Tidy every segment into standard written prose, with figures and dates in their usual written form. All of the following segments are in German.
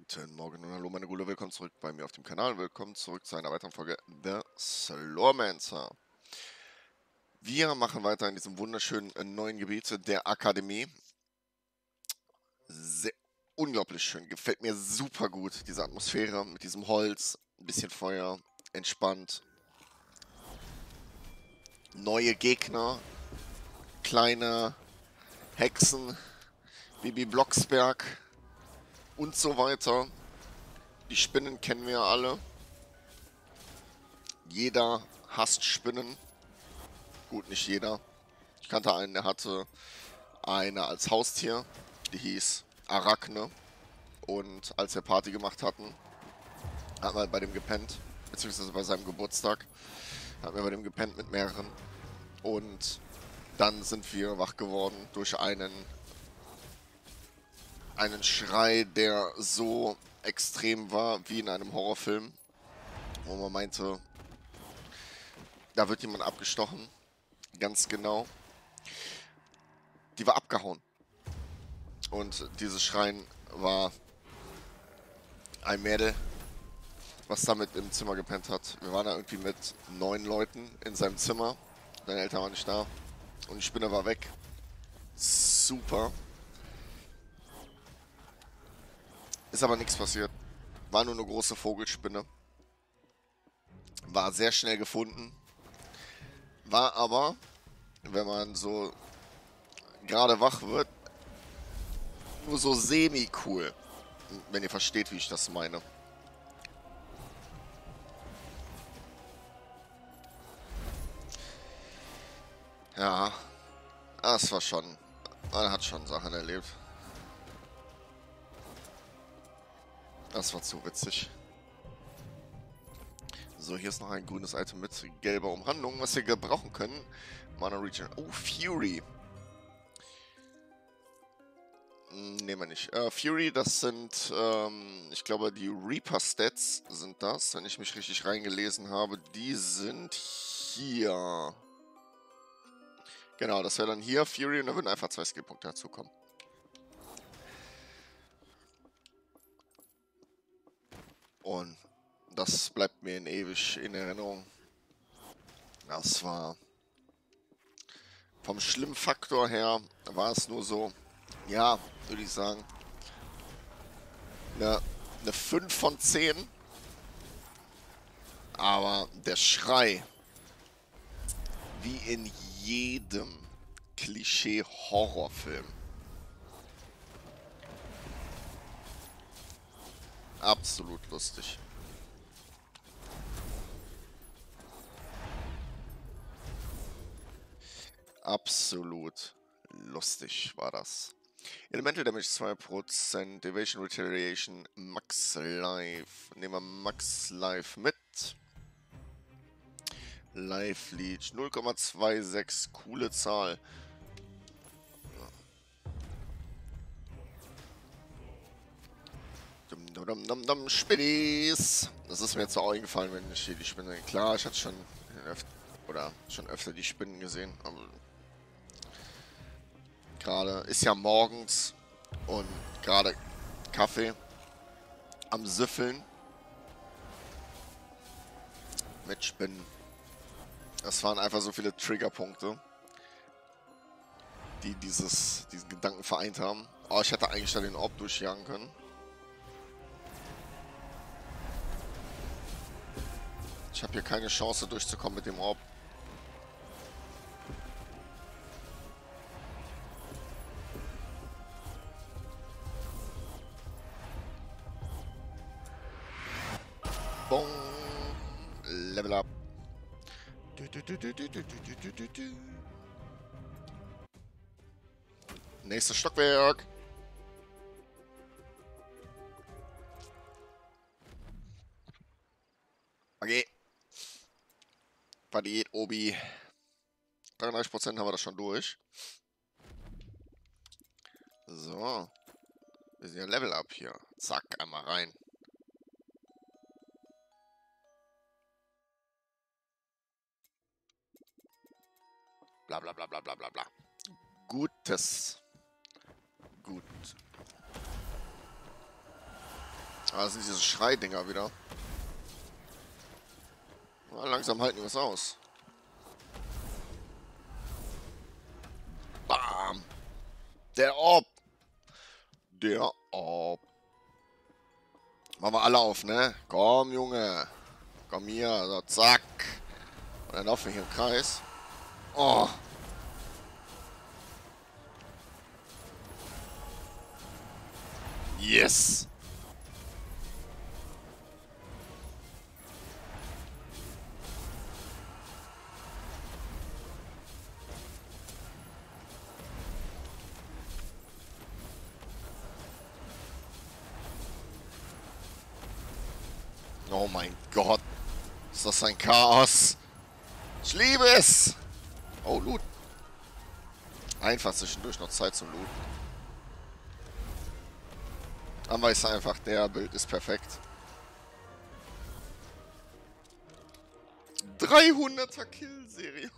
Guten Morgen und hallo meine Gute, willkommen zurück bei mir auf dem Kanal, willkommen zurück zu einer weiteren Folge The Slowmancer. Wir machen weiter in diesem wunderschönen neuen Gebiet der Akademie. Sehr, unglaublich schön, gefällt mir super gut, diese Atmosphäre mit diesem Holz, ein bisschen Feuer, entspannt. Neue Gegner, kleine Hexen, Bibi Blocksberg und so weiter. Die Spinnen kennen wir ja alle. Jeder hasst Spinnen. Gut, nicht jeder. Ich kannte einen, der hatte eine als Haustier. Die hieß Arachne. Und als wir Party gemacht hatten, hatten wir bei dem gepennt. Beziehungsweise bei seinem Geburtstag. Hatten wir bei dem gepennt mit mehreren. Und dann sind wir wach geworden durch einen Schrei, der so extrem war wie in einem Horrorfilm. Wo man meinte, da wird jemand abgestochen. Ganz genau. Die war abgehauen. Und dieses Schreien war ein Mädel, was damit im Zimmer gepennt hat. Wir waren da irgendwie mit 9 Leuten in seinem Zimmer. Deine Eltern waren nicht da. Und die Spinne war weg. Super. Ist aber nichts passiert. War nur eine große Vogelspinne. War sehr schnell gefunden. War aber, wenn man so gerade wach wird, nur so semi-cool. Wenn ihr versteht, wie ich das meine. Ja, das war schon... Man hat schon Sachen erlebt. Das war zu witzig. So, hier ist noch ein grünes Item mit gelber Umrandung, was wir gebrauchen können. Mana Region. Oh, Fury. Nehmen wir nicht. Fury, das sind, ich glaube, die Reaper-Stats sind das, wenn ich mich richtig reingelesen habe. Die sind hier. Genau, das wäre dann hier Fury und da würden einfach 2 Skillpunkte dazukommen. Und das bleibt mir ewig in Erinnerung. Das war vom Schlimmfaktor her, war es nur so, ja, würde ich sagen, eine 5 von 10. Aber der Schrei, wie in jedem Klischee-Horrorfilm. Absolut lustig. Absolut lustig war das. Elemental Damage 2%, Evasion Retaliation, Max Life. Nehmen wir Max Life mit. Life Leech 0,26, coole Zahl. Spinnis. Das ist mir jetzt auch eingefallen, wenn ich hier die Spinne... Klar, ich hatte schon öfter die Spinnen gesehen, aber gerade ist ja morgens und gerade Kaffee am Süffeln mit Spinnen. Das waren einfach so viele Triggerpunkte, die diesen Gedanken vereint haben. Oh, ich hätte eigentlich da den Orb durchjagen können. Ich habe hier keine Chance durchzukommen mit dem Orb. Bong. Level up. Nächstes Stockwerk. Okay. Diät, Obi. 33% haben wir das schon durch. So. Wir sind ja Level up hier. Zack, einmal rein. Bla bla bla bla bla bla bla. Gutes. Gut. Ah, das sind diese Schreidinger wieder. Na, langsam halten die was aus. Bam! Der Orb! Der Orb. Machen wir alle auf, ne? Komm, Junge. Komm hier. So, zack. Und dann laufen wir hier im Kreis. Oh. Yes. Oh mein Gott. Ist das ein Chaos? Ich liebe es. Oh, Loot. Einfach zwischendurch noch Zeit zum Looten. Aber ist einfach, der Bild ist perfekt. 300er Kill-Serie.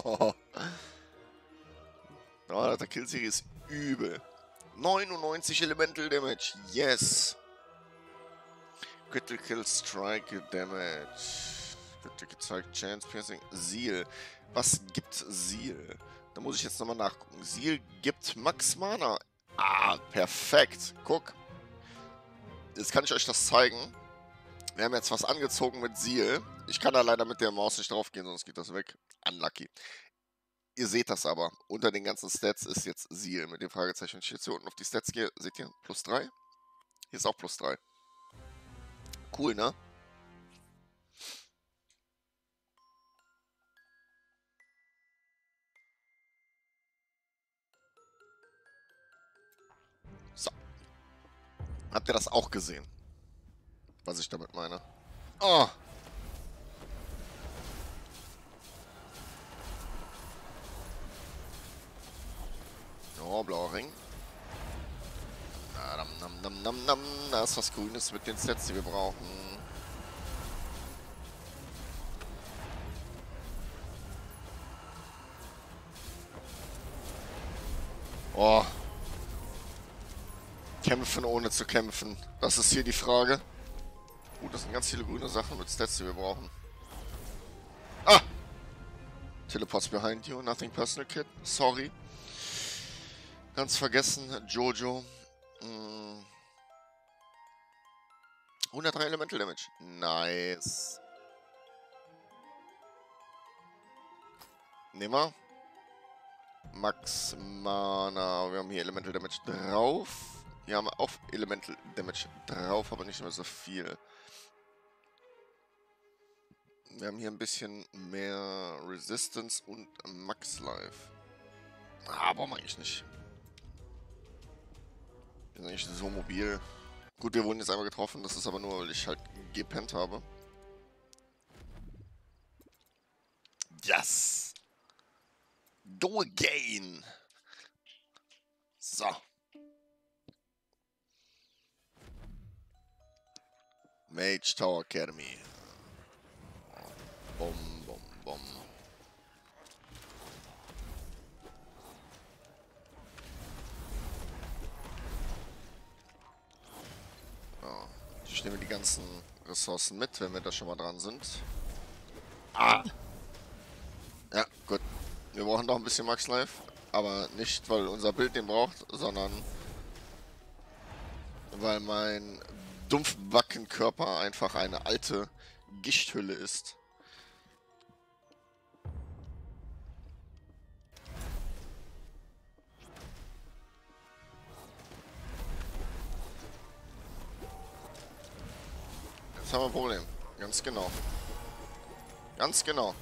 300er Kill-Serie ist übel. 99 Elemental Damage. Yes. Critical Strike Damage. Critical Strike Chance Piercing. Seal. Was gibt Seal? Da muss ich jetzt nochmal nachgucken. Seal gibt Max Mana. Ah, perfekt. Guck. Jetzt kann ich euch das zeigen. Wir haben jetzt was angezogen mit Seal. Ich kann da leider mit der Maus nicht drauf gehen, sonst geht das weg. Unlucky. Ihr seht das aber. Unter den ganzen Stats ist jetzt Seal mit dem Fragezeichen. Wenn ich jetzt hier unten auf die Stats gehe, seht ihr, +3. Hier ist auch +3. Cool, ne? So. Habt ihr das auch gesehen? Was ich damit meine? Oh. Oh, blauer Ring. Da ist was Grünes mit den Sets, die wir brauchen. Oh. Kämpfen ohne zu kämpfen. Das ist hier die Frage. Das sind ganz viele grüne Sachen mit Stats, die wir brauchen. Ah! Teleports behind you. Nothing personal, kid. Sorry. Ganz vergessen. Jojo. 103 Elemental Damage. Nice. Nehmen wir. Max Mana. Wir haben hier Elemental Damage drauf. Hier haben wir auch Elemental Damage drauf, aber nicht mehr so viel. Wir haben hier ein bisschen mehr Resistance und Max Life. Ah, brauchen wir eigentlich nicht. Wir sind eigentlich so mobil. Gut, wir wurden jetzt einmal getroffen. Das ist aber nur, weil ich halt gepennt habe. Yes! Go again! So. Mage Tower Academy. Bom, bom, bom. Ja, ich nehme die ganzen Ressourcen mit, wenn wir da schon mal dran sind. Ah! Ja, gut. Wir brauchen noch ein bisschen Max Life, aber nicht, weil unser Bild den braucht, sondern weil mein Dumpfbackenkörper einfach eine alte Gichthülle ist. Jetzt haben wir ein Problem. Ganz genau. Ganz genau.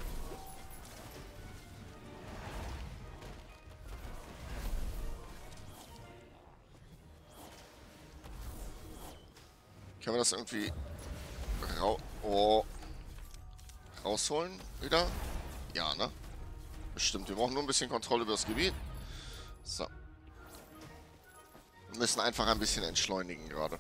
Können wir das irgendwie rausholen wieder? Ja, ne? Bestimmt. Wir brauchen nur ein bisschen Kontrolle über das Gebiet. So. Wir müssen einfach ein bisschen entschleunigen gerade.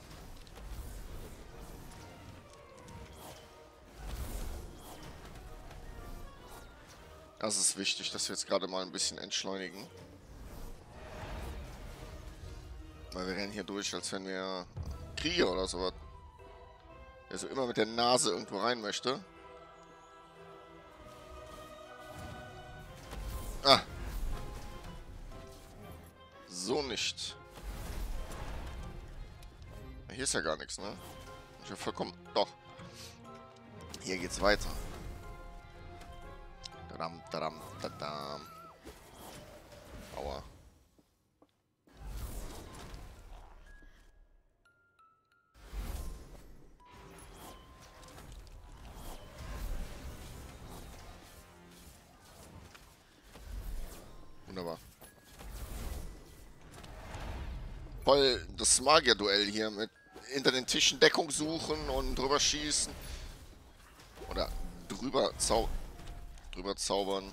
Das ist wichtig, dass wir jetzt gerade mal ein bisschen entschleunigen. Weil wir rennen hier durch, als wenn wir Kriege oder sowas. Der so immer mit der Nase irgendwo rein möchte. Ah. So nicht. Hier ist ja gar nichts, ne? Ich habe vollkommen... Doch. Hier geht's weiter. Tadam, tadam, tadam. Aua. Wunderbar. Voll das Magier-Duell hier mit hinter den Tischen Deckung suchen und drüber schießen. Oder drüber zaubern.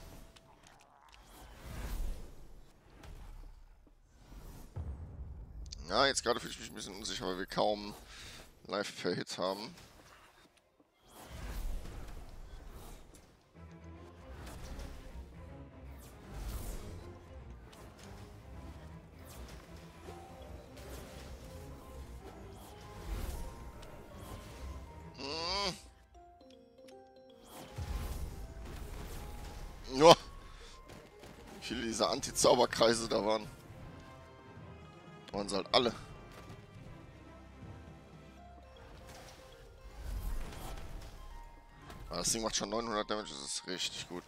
Ja, jetzt gerade fühle ich mich ein bisschen unsicher, weil wir kaum live per Hit haben. Ja, wie viele dieser Anti-Zauberkreise da waren. Waren sie halt alle. Aber das Ding macht schon 900 Damage, das ist richtig gut.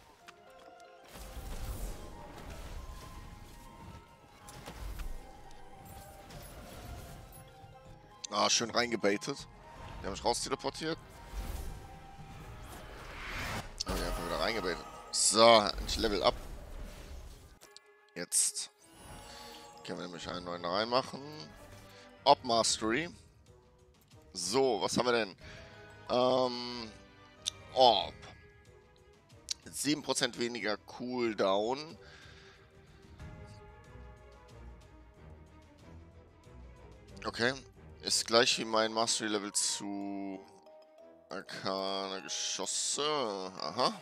Ah, schön reingebaitet. Die haben mich raus teleportiert. Ah, die einfach wieder reingebaitet. So, ich level up. Jetzt können wir nämlich einen neuen reinmachen. Op Mastery. So, was haben wir denn? Orb. 7% weniger Cooldown. Okay. Ist gleich wie mein Mastery Level zu Arkane Geschosse. Aha.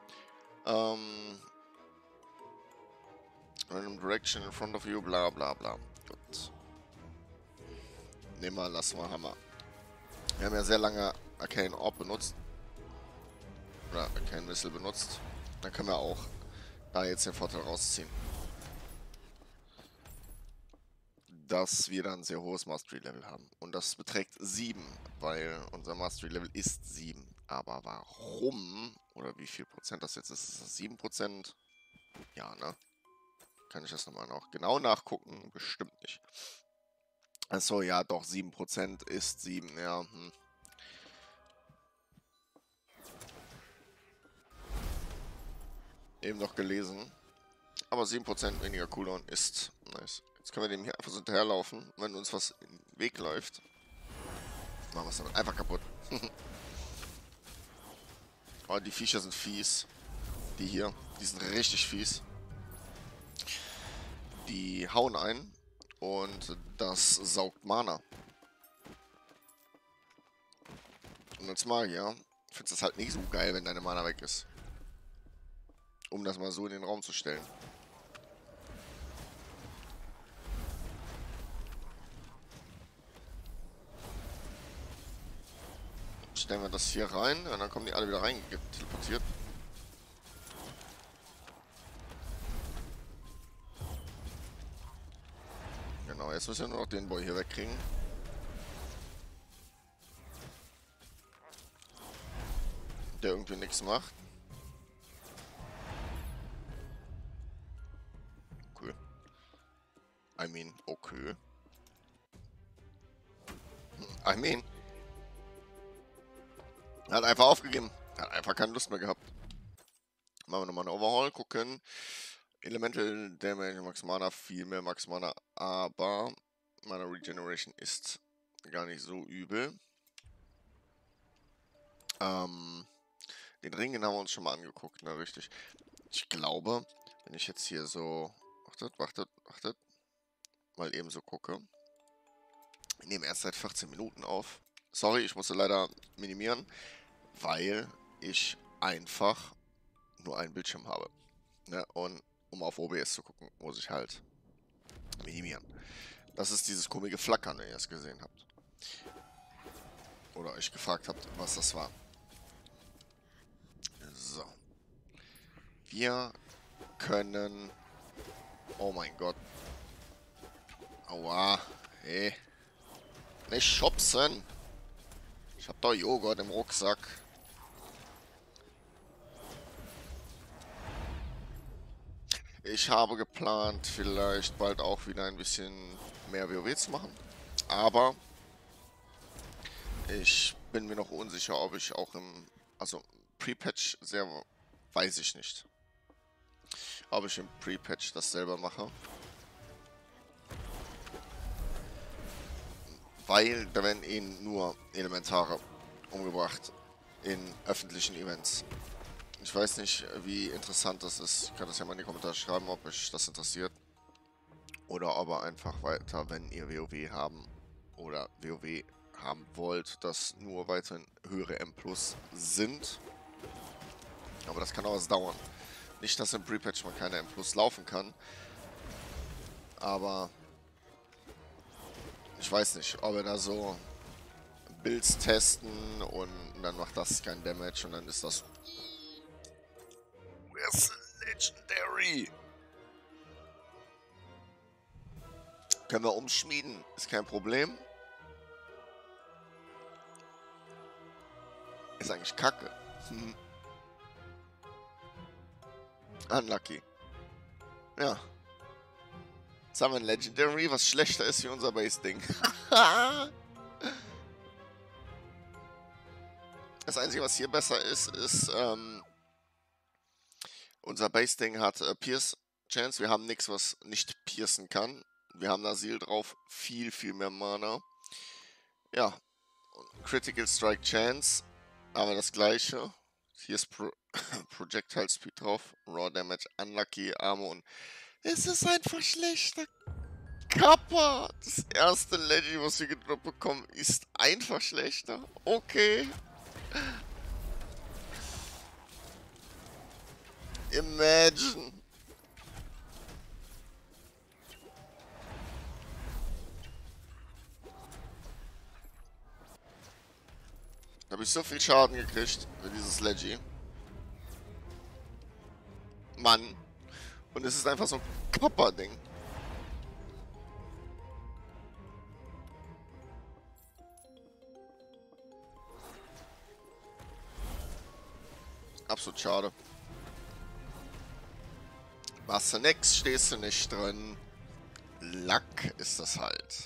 Random Direction in front of you, bla bla bla. Gut. Nehmen wir, lassen wir, Hammer. Wir haben ja sehr lange Arcane Orb benutzt. Oder Arcane Missile benutzt. Dann können wir auch da jetzt den Vorteil rausziehen. Dass wir dann ein sehr hohes Mastery-Level haben. Und das beträgt 7, weil unser Mastery-Level ist 7. Aber warum? Oder wie viel Prozent das jetzt ist? Ist das 7%? Ja, ne? Kann ich das nochmal noch genau nachgucken? Bestimmt nicht. Achso, ja, doch, 7% ist 7, ja. Eben noch gelesen. Aber 7% weniger Cooldown ist nice. Jetzt können wir dem hier einfach so hinterherlaufen. Wenn uns was in den Weg läuft, machen wir es damit einfach kaputt. Oh, die Viecher sind fies. Die hier, die sind richtig fies. Die hauen ein und das saugt Mana. Und als Magier findest du es halt nicht so geil, wenn deine Mana weg ist. Um das mal so in den Raum zu stellen. Stellen wir das hier rein und dann kommen die alle wieder rein teleportiert. Genau, jetzt müssen wir nur noch den Boy hier wegkriegen. Der irgendwie nichts macht. Cool. I mean, okay. I mean. Er hat einfach aufgegeben. Er hat einfach keine Lust mehr gehabt. Machen wir nochmal eine Overhaul, gucken. Elemental Damage, Max Mana, viel mehr Max Mana, aber Mana Regeneration ist gar nicht so übel. Den Ring, den haben wir uns schon mal angeguckt, ne, richtig. Ich glaube, wenn ich jetzt hier so... Wartet. Mal eben so gucke. Ich nehme erst seit 14 Minuten auf. Sorry, ich musste leider minimieren, weil ich einfach nur einen Bildschirm habe. Ne? Und um auf OBS zu gucken, muss ich halt minimieren. Das ist dieses komische Flackern, wenn ihr es gesehen habt. Oder euch gefragt habt, was das war. So. Wir können... Oh mein Gott. Aua. Hey. Nicht schubsen. Ich hab doch Joghurt im Rucksack. Ich habe geplant, vielleicht bald auch wieder ein bisschen mehr WoW zu machen. Aber ich bin mir noch unsicher, ob ich auch im... Also Pre-Patch sehr... Weiß ich nicht. Ob ich im Pre-Patch das selber mache. Weil da werden eben nur Elementare umgebracht in öffentlichen Events. Ich weiß nicht, wie interessant das ist. Ich kann das ja mal in die Kommentare schreiben, ob euch das interessiert. Oder aber einfach weiter, wenn ihr WoW haben oder WoW haben wollt, dass nur weiterhin höhere M+ sind. Aber das kann auch was dauern. Nicht, dass im Pre-Patch man keine M+ laufen kann. Aber ich weiß nicht, ob wir da so Builds testen und dann macht das kein Damage und dann ist das... Where's the Legendary? Können wir umschmieden, ist kein Problem. Ist eigentlich kacke. Unlucky. Ja. Jetzt haben wir ein Legendary, was schlechter ist wie unser Base-Ding. Das Einzige, was hier besser ist, ist, unser Base-Ding hat Pierce Chance. Wir haben nichts, was nicht piercen kann. Wir haben Nasil drauf, viel mehr Mana. Ja, Critical Strike Chance, aber das gleiche. Hier ist Projectile Speed drauf, Raw Damage, Unlucky, Armor und es ist einfach schlechter. Kappa! Das erste Leggy, was wir gedroppt bekommen, ist einfach schlechter. Okay. Imagine. Da habe ich so viel Schaden gekriegt für dieses Leggy. Mann. Und es ist einfach so ein Kappa-Ding. Absolut schade. Machst du nix, stehst du nicht drin. Luck ist das halt.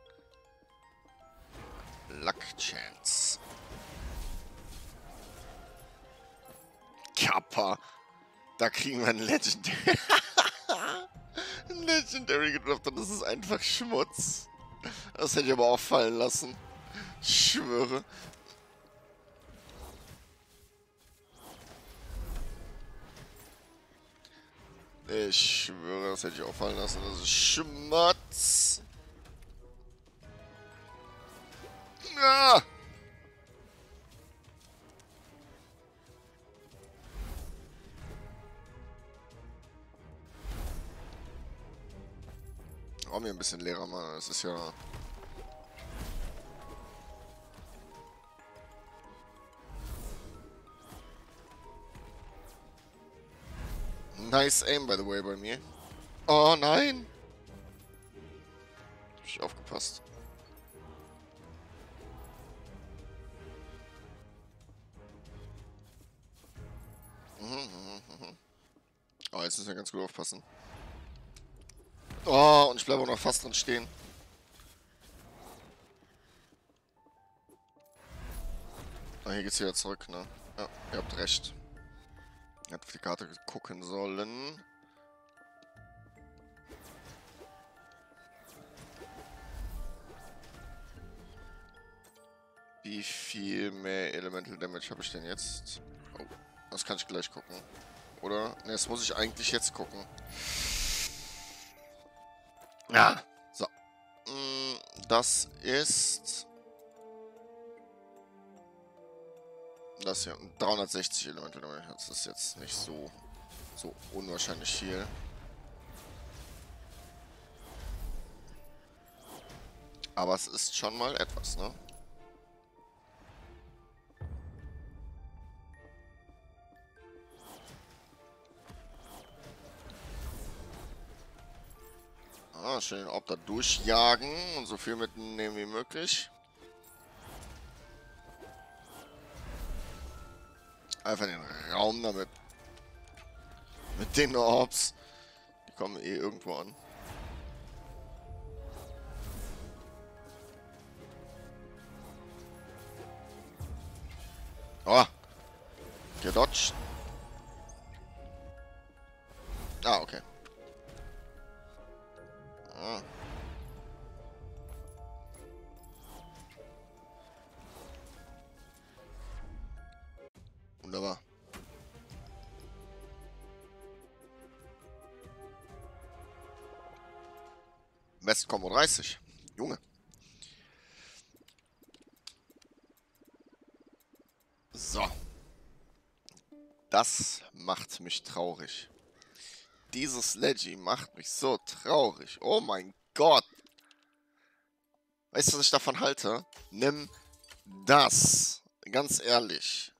Luck Chance. Kappa. Da kriegen wir ein Legendary. Ein Legendary gedroppt und das ist einfach Schmutz. Das hätte ich aber auch fallen lassen. Ich schwöre. Ich schwöre, das hätte ich auch fallen lassen. Das ist Schmutz. Ah! Oh, mir ein bisschen leerer, Mann. Das ist ja... Nice aim, by the way, bei mir. Oh, nein! Hab ich aufgepasst. Oh, jetzt müssen wir ganz gut aufpassen. Oh, und ich bleibe auch noch fast drin stehen. Ah, hier geht's wieder zurück, ne? Ja, ihr habt recht. Ihr habt auf die Karte gucken sollen. Wie viel mehr Elemental Damage habe ich denn jetzt? Oh, das kann ich gleich gucken. Oder? Ne, das muss ich eigentlich jetzt gucken. Ja. So. Das ist... Das hier. 360 Elemental Damage. Das ist jetzt nicht so unwahrscheinlich viel. Aber es ist schon mal etwas, ne? Schön ob da durchjagen und so viel mitnehmen wie möglich. Einfach den Raum damit. Mit den Orbs. Die kommen eh irgendwo an. Oh. Gedodged. Ah, okay. Ah. Wunderbar. West Combo 30. Junge. So. Das macht mich traurig. Dieses Leggy macht mich so traurig. Oh mein Gott. Weißt du, was ich davon halte? Nimm das. Ganz ehrlich.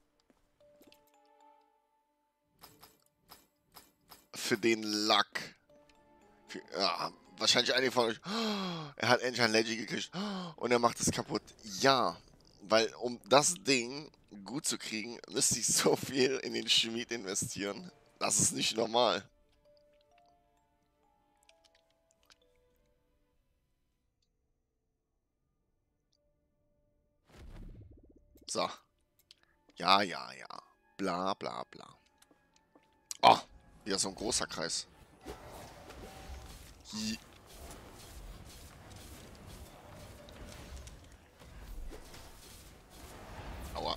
Für den Lack. Ja, wahrscheinlich einige von euch. Oh, er hat endlich ein Leggy gekriegt. Oh, und er macht es kaputt. Ja. Weil um das Ding gut zu kriegen, müsste ich so viel in den Schmied investieren. Das ist nicht normal. So. Ja, ja, ja. Bla, bla, bla. Oh, wieder so ein großer Kreis. Hi. Aua.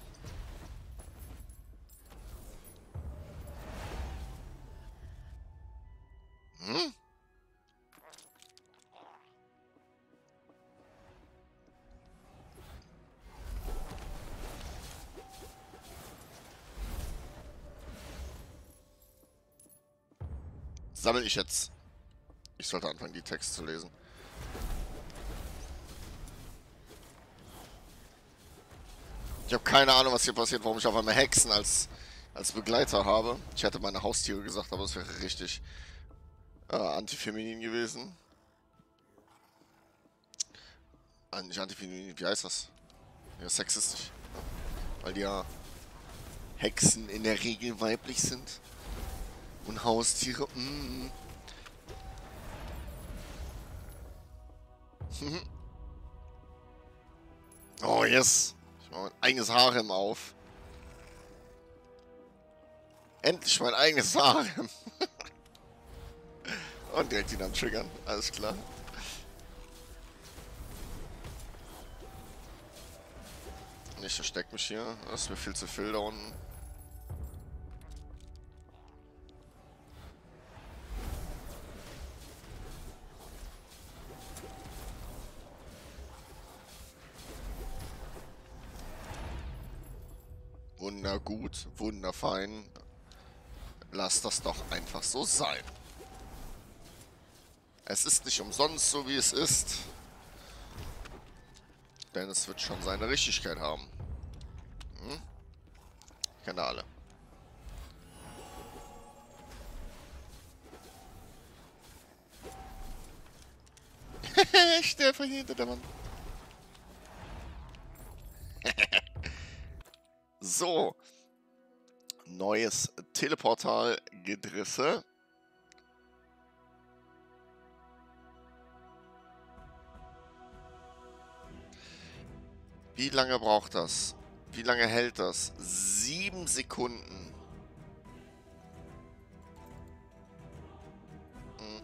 Hm? Sammel ich jetzt. Ich sollte anfangen, die Texte zu lesen. Ich habe keine Ahnung, was hier passiert, warum ich auf einmal Hexen als Begleiter habe. Ich hätte meine Haustiere gesagt, aber es wäre richtig antifeminin gewesen. Nicht antifeminin, wie heißt das? Ja, sexistisch. Weil die ja Hexen in der Regel weiblich sind. Und Haustiere, Oh, yes. Ich mache mein eigenes Harem auf. Endlich mein eigenes Harem. Und direkt ihn dann triggern. Alles klar. Ich versteck mich hier. Das ist mir viel zu viel da unten. Wundergut, wunderfein. Lass das doch einfach so sein. Es ist nicht umsonst so, wie es ist. Denn es wird schon seine Richtigkeit haben. Hm? Keine alle. Ich sterbe hier hinter der Wand. So. Neues Teleportal Gedrisse. Wie lange braucht das? Wie lange hält das? 7 Sekunden. Hm.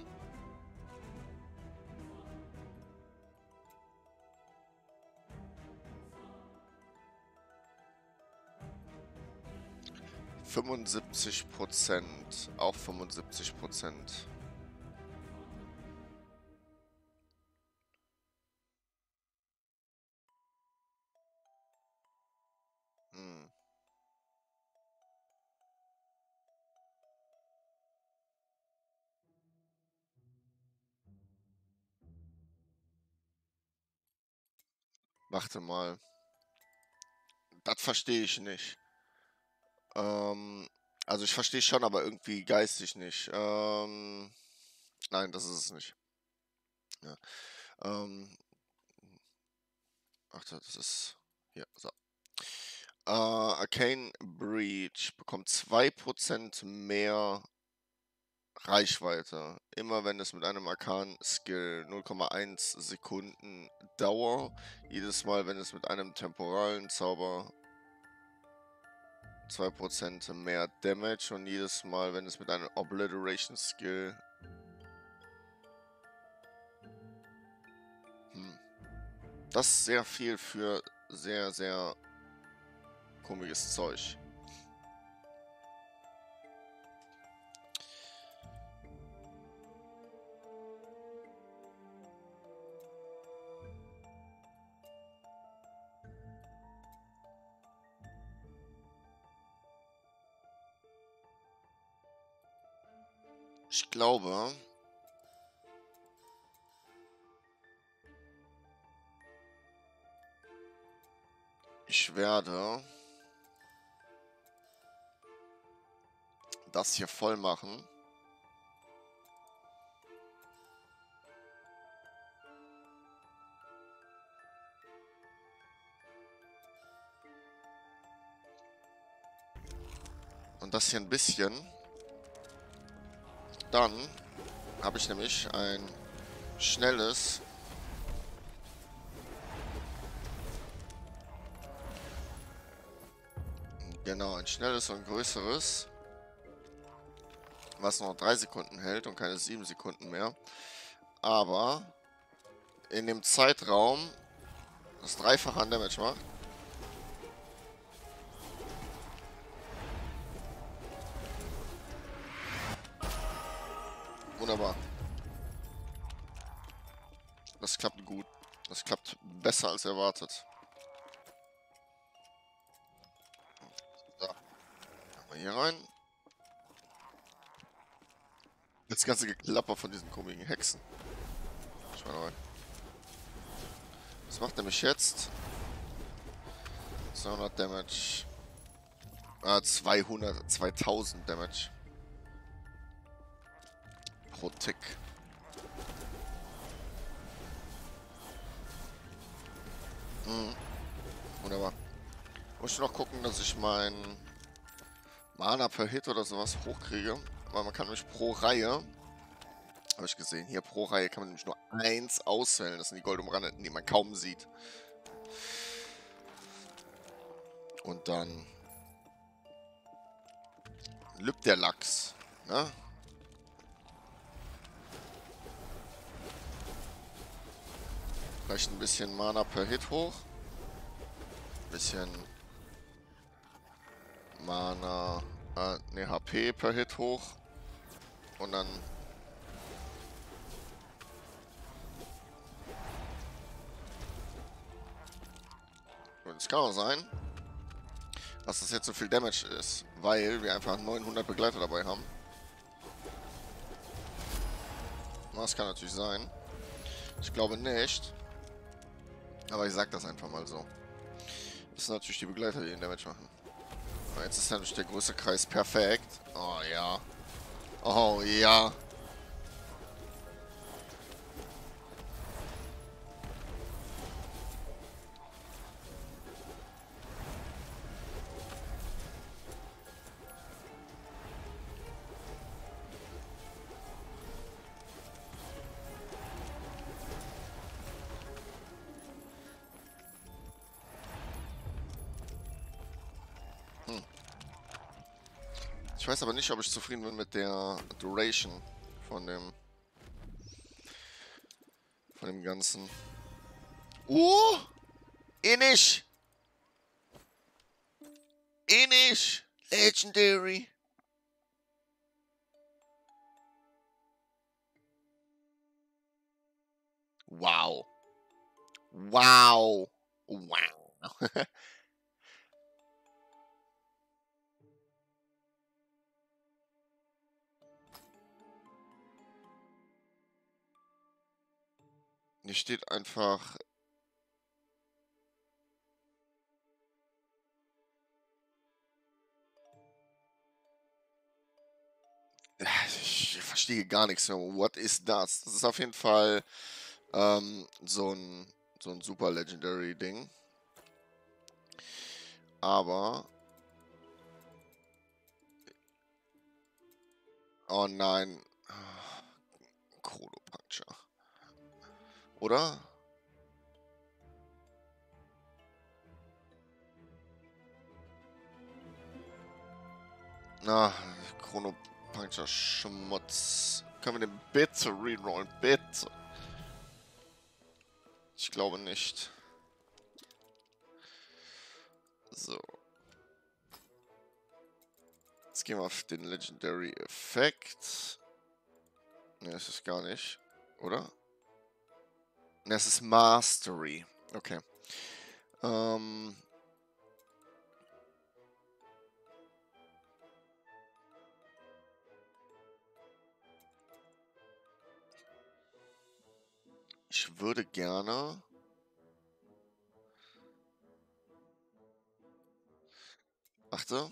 75%. Auch 75%. Hm. Warte mal. Das verstehe ich nicht. Also ich verstehe schon, aber irgendwie geistig nicht. Nein, das ist es nicht. Ja. Ach, das ist hier, so. Arcane Breach bekommt 2% mehr Reichweite. Immer wenn es mit einem Arkan-Skill 0,1 Sekunden Dauer. Jedes Mal, wenn es mit einem temporalen Zauber 2% mehr Damage. Und jedes Mal, wenn es mit einem Obliteration Skill. Das ist sehr viel für sehr, sehr komisches Zeug. Ich glaube, ich werde das hier voll machen. Und das hier ein bisschen. Dann habe ich nämlich ein schnelles ein schnelles und größeres, was noch 3 Sekunden hält und keine 7 Sekunden mehr. Aber in dem Zeitraum das Dreifache an Damage macht. Wunderbar. Das klappt gut. Das klappt besser als erwartet. So. Machen wir hier rein. Das ganze Geklapper von diesen komischen Hexen. Schau mal rein. Das macht nämlich jetzt 200 Damage. 2000 Damage. Pro Tick. Wunderbar. Muss ich noch gucken, dass ich mein Mana per Hit oder sowas hochkriege. Aber man kann nämlich pro Reihe, habe ich gesehen, hier pro Reihe kann man nämlich nur 1 auswählen. Das sind die Goldumrandeten, die man kaum sieht. Und dann lübt der Lachs. Ne? Vielleicht ein bisschen Mana per Hit hoch. Ein bisschen Mana, HP per Hit hoch. Und dann es kann auch sein, dass das jetzt so viel Damage ist, weil wir einfach 900 Begleiter dabei haben. Das kann natürlich sein. Ich glaube nicht. Aber ich sag das einfach mal so. Das sind natürlich die Begleiter, die den Damage machen. Aber jetzt ist natürlich der große Kreis perfekt. Oh ja. Oh ja. Ich weiß aber nicht, ob ich zufrieden bin mit der Duration von dem Ganzen. Innish! Innish! Legendary! Wow. Wow. Wow. Hier steht einfach. Ich verstehe gar nichts mehr. What is das? Das ist auf jeden Fall so ein super Legendary Ding. Aber... Oh nein. Chrono Puncture. Oder? Na, Chrono Puncture Schmutz. Können wir den bitte rerollen? Bitte. Ich glaube nicht. So. Jetzt gehen wir auf den Legendary Effekt. Ne, ist es gar nicht. Oder? Ne, es ist Mastery. Okay. Ich würde gerne... Achte.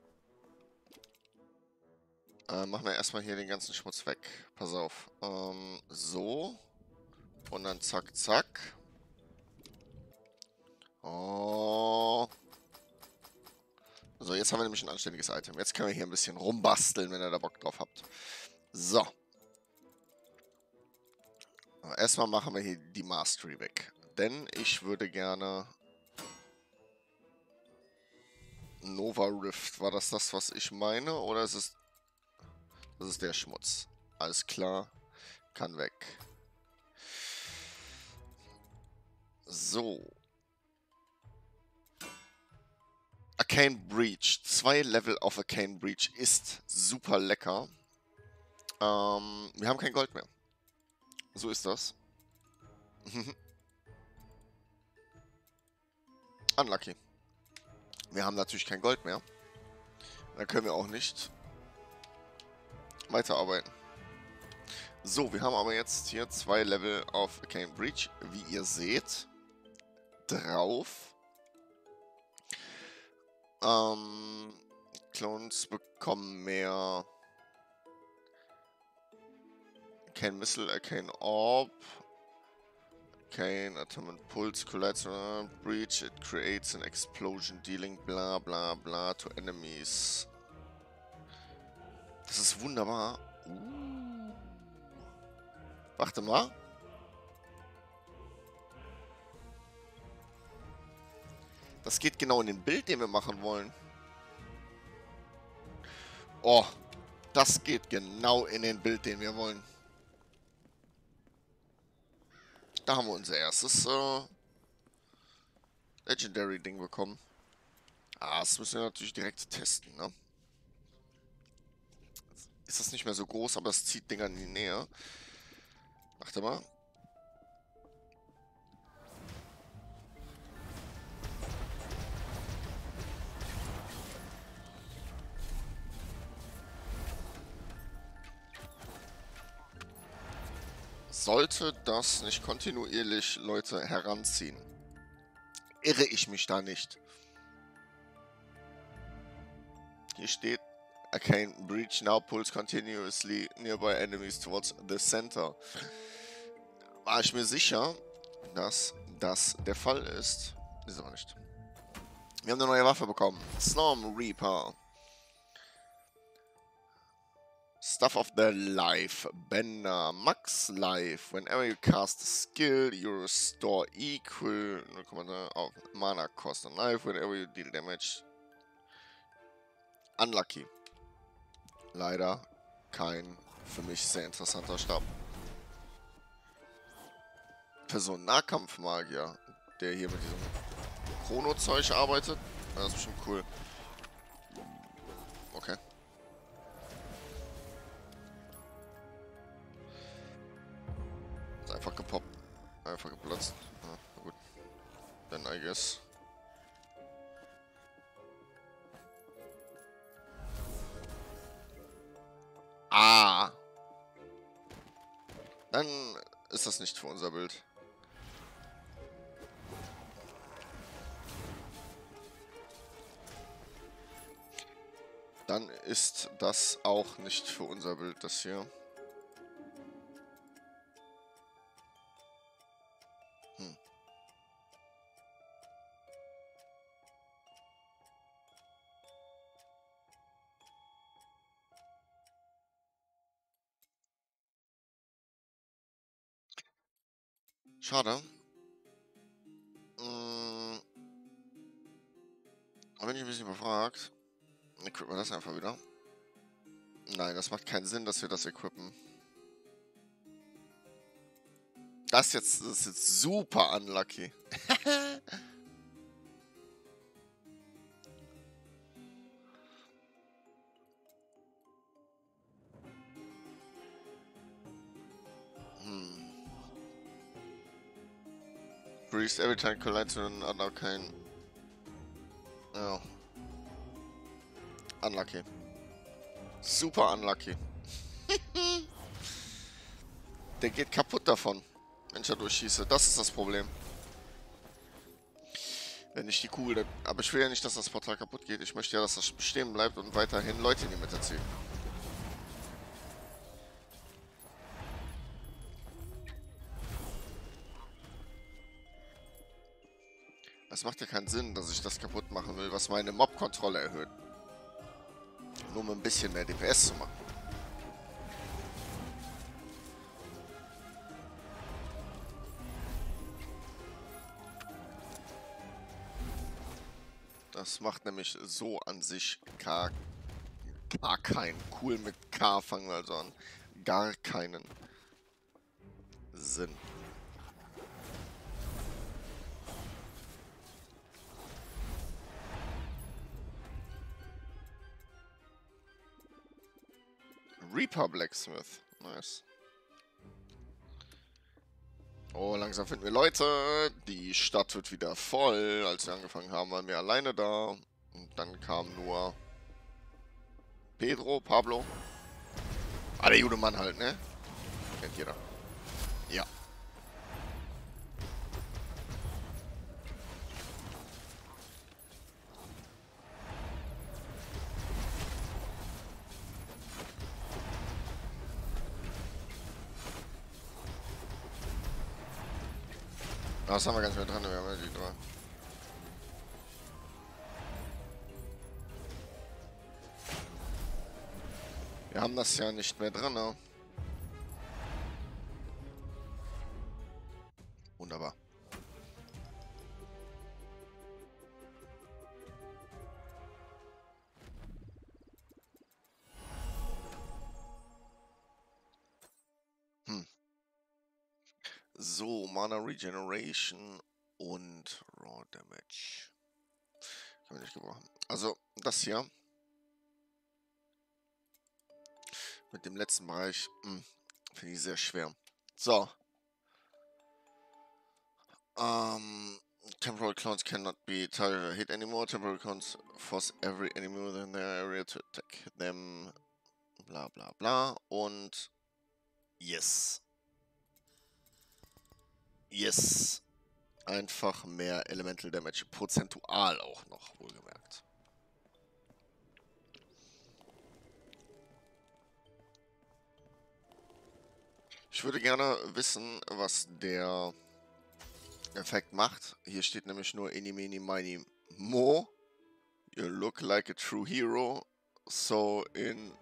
Machen wir erstmal hier den ganzen Schmutz weg. Pass auf. So. Und dann zack, zack. Oh. So, jetzt haben wir nämlich ein anständiges Item. Jetzt können wir hier ein bisschen rumbasteln, wenn ihr da Bock drauf habt. So. Erstmal machen wir hier die Mastery weg. Denn ich würde gerne... Nova Rift. War das, was ich meine? Oder ist es... Das ist der Schmutz. Alles klar. Kann weg. So. Arcane Breach. 2 Level auf Arcane Breach ist super lecker. Wir haben kein Gold mehr. So ist das. Unlucky. Wir haben natürlich kein Gold mehr. Dann können wir auch nicht weiterarbeiten. So, wir haben aber jetzt hier 2 Level auf Arcane Breach, wie ihr seht, drauf. Clones bekommen mehr Arcane Missile, Arcane Orb, Arcane Atomic Pulse, collides breach, it creates an explosion, dealing bla bla bla to enemies. Das ist wunderbar. Warte mal. Das geht genau in den Bild, den wir machen wollen. Oh, das geht genau in den Bild, den wir wollen. Da haben wir unser erstes Legendary-Ding bekommen. Ah, das müssen wir natürlich direkt testen, ne? Ist das nicht mehr so groß, aber es zieht Dinger in die Nähe. Warte mal. Sollte das nicht kontinuierlich Leute heranziehen? Irre ich mich da nicht? Hier steht Arcane Breach now pulls continuously nearby enemies towards the center. War ich mir sicher, dass das der Fall ist. Ist aber nicht. Wir haben eine neue Waffe bekommen. Storm Reaper. Stuff of the Life. Bender. Max Life. Whenever you cast a skill, you restore equal of mana cost on life. Whenever you deal damage. Unlucky. Leider kein für mich sehr interessanter Stab. Person-Nahkampfmagier, der hier mit diesem Chrono-Zeug arbeitet. Das ist bestimmt cool. Okay. Ist einfach gepoppt. Einfach geplatzt. Ja, gut. Dann I guess. Ah! Dann ist das nicht für unser Bild. Dann ist das auch nicht für unser Bild, das hier. Schade. Aber wenn ich ein bisschen überfragt, equippen wir das einfach wieder. Nein, das macht keinen Sinn, dass wir das equippen. Das ist jetzt super unlucky. Priest every time collides with an arcane. Ja. Unlucky. Super unlucky. Der geht kaputt davon, wenn ich da durchschieße. Das ist das Problem. Wenn ich die Kugel... Aber ich will ja nicht, dass das Portal kaputt geht. Ich möchte ja, dass das stehen bleibt und weiterhin Leute in die Mitte ziehen. Es macht ja keinen Sinn, dass ich das kaputt machen will, was meine Mob-Kontrolle erhöht. Nur um ein bisschen mehr DPS zu machen. Das macht nämlich so an sich gar keinen. Cool mit K fangen wir also an. Gar keinen Sinn. Reaper Blacksmith. Nice. Oh, langsam finden wir Leute. Die Stadt wird wieder voll. Als wir angefangen haben, waren wir alleine da. Und dann kam nur Pedro, Pablo. Ah, der gute Mann halt, ne? Kennt jeder. Ja. Das haben wir ganz mehr dran. Wir haben ja die drei. Wir haben das ja nicht mehr drin, ne? Wunderbar. So, Mana Regeneration und Raw Damage. Kann ich nicht gebrauchen. Also, das hier. Mit dem letzten Bereich. Finde ich sehr schwer. So. Temporary clones cannot be targeted or hit anymore. Temporary clones force every enemy within their area to attack them. Bla bla bla. Und yes. Yes. Einfach mehr Elemental Damage. Prozentual auch noch, wohlgemerkt. Ich würde gerne wissen, was der Effekt macht. Hier steht nämlich nur Eeny, Meeny, Miny, Mo. You look like a true hero. So in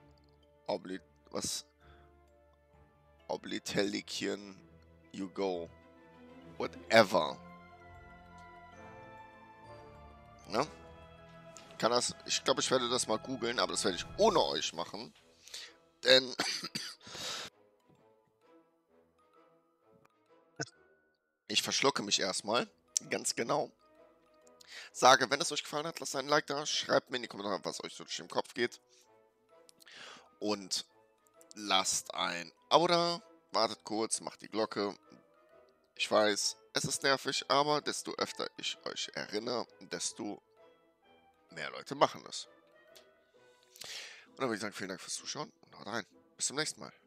Oblitelikian you go. Whatever. Ne? Kann das... Ich glaube, ich werde das mal googeln, aber das werde ich ohne euch machen. Denn... ich verschlucke mich erstmal. Ganz genau. Sage, wenn es euch gefallen hat, lasst einen Like da. Schreibt mir in die Kommentare, was euch so durch den Kopf geht. Und lasst ein Abo da. Wartet kurz, macht die Glocke. Ich weiß, es ist nervig, aber desto öfter ich euch erinnere, desto mehr Leute machen es. Und dann würde ich sagen, vielen Dank fürs Zuschauen und haut rein. Bis zum nächsten Mal.